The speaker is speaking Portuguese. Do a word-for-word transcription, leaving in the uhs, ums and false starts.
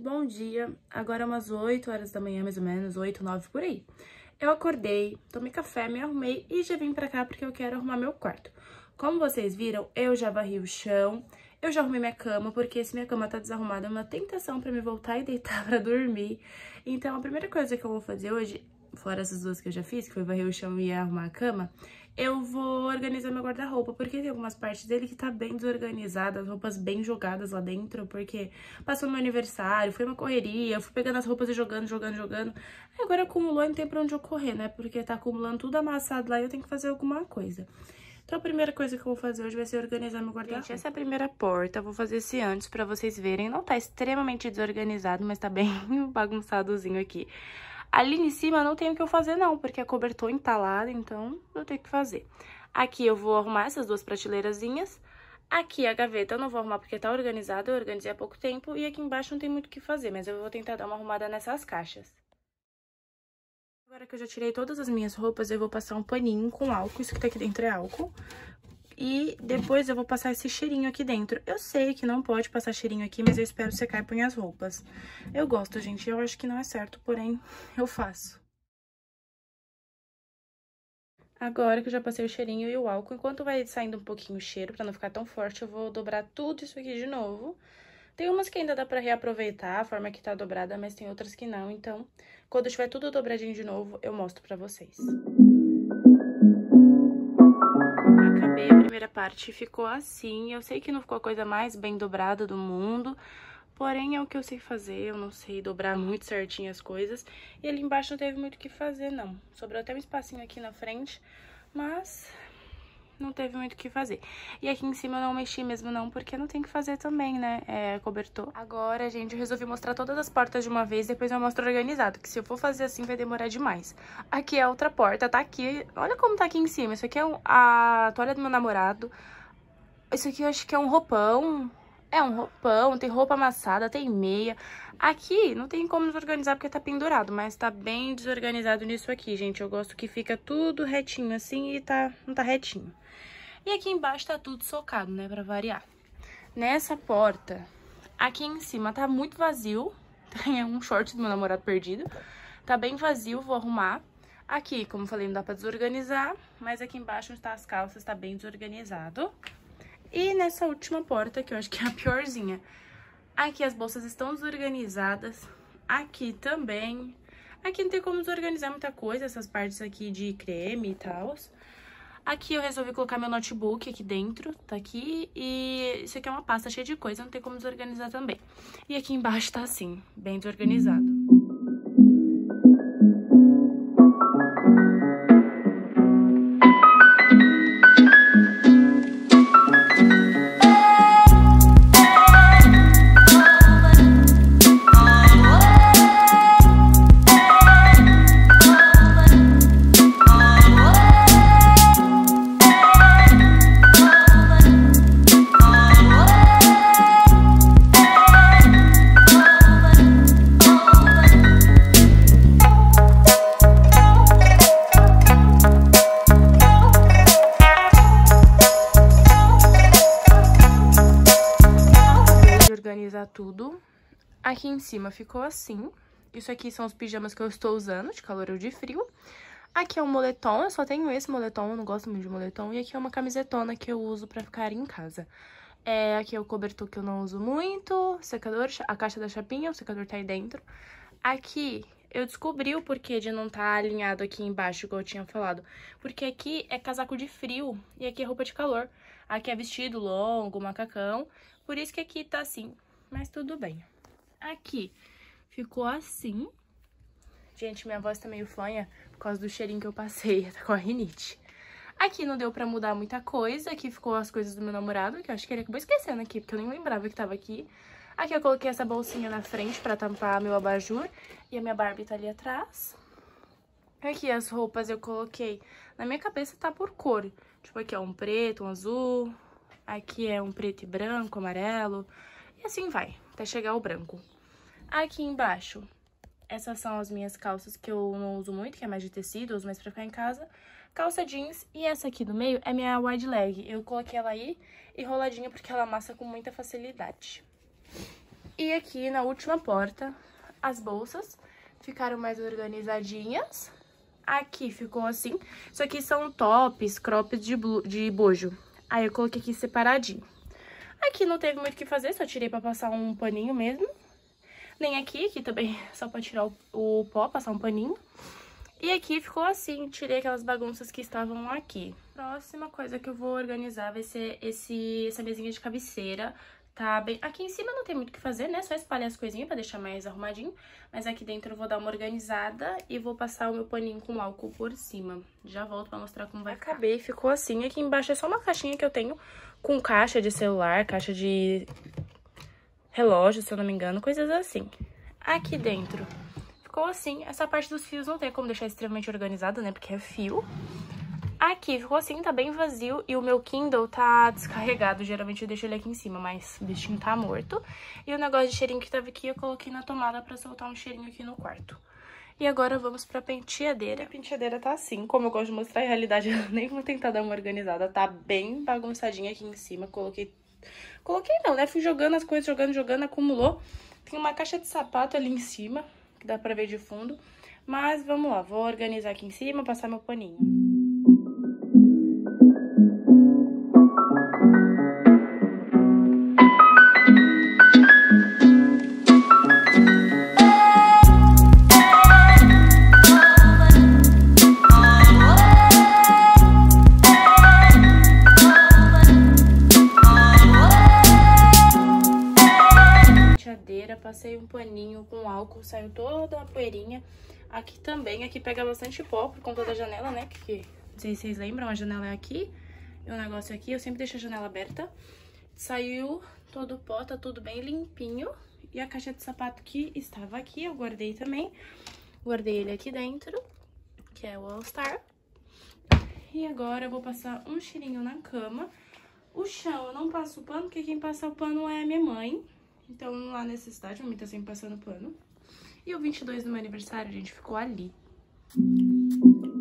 bom dia. Agora é umas oito horas da manhã, mais ou menos, oito, nove por aí. Eu acordei, tomei café, me arrumei e já vim pra cá porque eu quero arrumar meu quarto. Como vocês viram, eu já varri o chão, eu já arrumei minha cama, porque se minha cama tá desarrumada é uma tentação pra me voltar e deitar pra dormir. Então, a primeira coisa que eu vou fazer hoje, fora essas duas que eu já fiz, que foi varrer o chão e arrumar a cama, eu vou organizar meu guarda-roupa, porque tem algumas partes dele que tá bem desorganizada, as roupas bem jogadas lá dentro, porque passou meu aniversário, foi uma correria, eu fui pegando as roupas e jogando, jogando, jogando. Aí agora acumulou e não tem pra onde eu correr, né? Porque tá acumulando tudo amassado lá e eu tenho que fazer alguma coisa. Então a primeira coisa que eu vou fazer hoje vai ser organizar meu guarda-roupa. Gente, essa é a primeira porta, eu vou fazer esse antes pra vocês verem. Não tá extremamente desorganizado, mas tá bem bagunçadozinho aqui. Ali em cima não tem o que eu fazer não, porque é cobertor entalado, então eu tenho que fazer. Aqui eu vou arrumar essas duas prateleirazinhas. Aqui a gaveta eu não vou arrumar porque tá organizada, eu organizei há pouco tempo. E aqui embaixo não tem muito o que fazer, mas eu vou tentar dar uma arrumada nessas caixas. Agora que eu já tirei todas as minhas roupas, eu vou passar um paninho com álcool, isso que tá aqui dentro é álcool. E depois eu vou passar esse cheirinho aqui dentro. Eu sei que não pode passar cheirinho aqui, mas eu espero secar e põe as roupas. Eu gosto, gente. Eu acho que não é certo, porém, eu faço. Agora que eu já passei o cheirinho e o álcool, enquanto vai saindo um pouquinho o cheiro, pra não ficar tão forte, eu vou dobrar tudo isso aqui de novo. Tem umas que ainda dá pra reaproveitar, a forma que tá dobrada, mas tem outras que não. Então, quando tiver tudo dobradinho de novo, eu mostro pra vocês. Acabei a primeira parte, ficou assim. Eu sei que não ficou a coisa mais bem dobrada do mundo, porém é o que eu sei fazer. Eu não sei dobrar muito certinho as coisas. E ali embaixo não teve muito o que fazer, não. Sobrou até um espacinho aqui na frente, mas não teve muito o que fazer. E aqui em cima eu não mexi mesmo não, porque não tem que fazer também, né? É cobertor. Agora, gente, eu resolvi mostrar todas as portas de uma vez, depois eu mostro organizado, que se eu for fazer assim vai demorar demais. Aqui é a outra porta, tá aqui. Olha como tá aqui em cima. Isso aqui é um, a toalha do meu namorado. Isso aqui eu acho que é um roupão. É um roupão, tem roupa amassada, tem meia. Aqui não tem como desorganizar porque tá pendurado, mas tá bem desorganizado nisso aqui, gente. Eu gosto que fica tudo retinho assim e tá, não tá retinho. E aqui embaixo tá tudo socado, né, pra variar. Nessa porta, aqui em cima tá muito vazio. Tem um short do meu namorado perdido. Tá bem vazio, vou arrumar. Aqui, como eu falei, não dá pra desorganizar, mas aqui embaixo onde tá as calças tá bem desorganizado. E nessa última porta, que eu acho que é a piorzinha. Aqui as bolsas estão desorganizadas. Aqui também. Aqui não tem como desorganizar muita coisa, essas partes aqui de creme e tal. Aqui eu resolvi colocar meu notebook aqui dentro, tá aqui. E isso aqui é uma pasta cheia de coisa, não tem como desorganizar também. E aqui embaixo tá assim, bem desorganizado. Organizar tudo. Aqui em cima ficou assim. Isso aqui são os pijamas que eu estou usando, de calor ou de frio. Aqui é um moletom, eu só tenho esse moletom, eu não gosto muito de moletom. E aqui é uma camisetona que eu uso pra ficar em casa. É, aqui é o cobertor que eu não uso muito, secador, a caixa da chapinha, o secador tá aí dentro. Aqui eu descobri o porquê de não estar alinhado aqui embaixo, como eu tinha falado. Porque aqui é casaco de frio e aqui é roupa de calor. Aqui é vestido longo, macacão, por isso que aqui tá assim, mas tudo bem. Aqui ficou assim. Gente, minha voz tá meio fanha por causa do cheirinho que eu passei, tá com a rinite. Aqui não deu pra mudar muita coisa, aqui ficou as coisas do meu namorado, que eu acho que ele acabou esquecendo aqui, porque eu nem lembrava que tava aqui. Aqui eu coloquei essa bolsinha na frente pra tampar meu abajur, e a minha Barbie tá ali atrás. Aqui as roupas eu coloquei, na minha cabeça tá por cor, tipo aqui é um preto, um azul, aqui é um preto e branco, amarelo, e assim vai, até chegar o branco. Aqui embaixo, essas são as minhas calças que eu não uso muito, que é mais de tecido, eu uso mais pra ficar em casa. Calça jeans, e essa aqui do meio é minha wide leg. Eu coloquei ela aí enroladinha porque ela amassa com muita facilidade. E aqui na última porta, as bolsas ficaram mais organizadinhas. Aqui ficou assim. Isso aqui são tops, crops de, de bojo. Aí eu coloquei aqui separadinho. Aqui não teve muito o que fazer, só tirei pra passar um paninho mesmo. Nem aqui, aqui também só pra tirar o, o pó, passar um paninho. E aqui ficou assim, tirei aquelas bagunças que estavam aqui. Próxima coisa que eu vou organizar vai ser esse, essa mesinha de cabeceira. Tá bem... Aqui em cima não tem muito o que fazer, né? Só espalhar as coisinhas pra deixar mais arrumadinho. Mas aqui dentro eu vou dar uma organizada e vou passar o meu paninho com álcool por cima. Já volto pra mostrar como vai ficar. Acabei, ficou assim. Aqui embaixo é só uma caixinha que eu tenho com caixa de celular, caixa de relógio, se eu não me engano, coisas assim. Aqui dentro ficou assim. Essa parte dos fios não tem como deixar extremamente organizada, né? Porque é fio. Aqui ficou assim, tá bem vazio e o meu Kindle tá descarregado. Geralmente eu deixo ele aqui em cima, mas o bichinho tá morto. E o negócio de cheirinho que tava aqui eu coloquei na tomada pra soltar um cheirinho aqui no quarto. E agora vamos pra penteadeira. A penteadeira tá assim, como eu gosto de mostrar, em realidade eu nem vou tentar dar uma organizada. Tá bem bagunçadinha aqui em cima, coloquei... Coloquei não, né? Fui jogando as coisas, jogando, jogando, acumulou. Tem uma caixa de sapato ali em cima, que dá pra ver de fundo. Mas vamos lá, vou organizar aqui em cima, passar meu paninho. Passei um paninho com álcool, saiu toda a poeirinha. Aqui também, aqui pega bastante pó por conta da janela, né? Que, não sei se vocês lembram, a janela é aqui e o negócio é aqui. Eu sempre deixo a janela aberta. Saiu todo o pó, tá tudo bem limpinho. E a caixa de sapato que estava aqui, eu guardei também. Guardei ele aqui dentro, que é o All Star. E agora eu vou passar um cheirinho na cama. O chão eu não passo o pano, porque quem passa o pano é minha mãe. Então, não há necessidade, a mãe tá sempre passando pano. E o vinte e dois do meu aniversário, gente, ficou ali.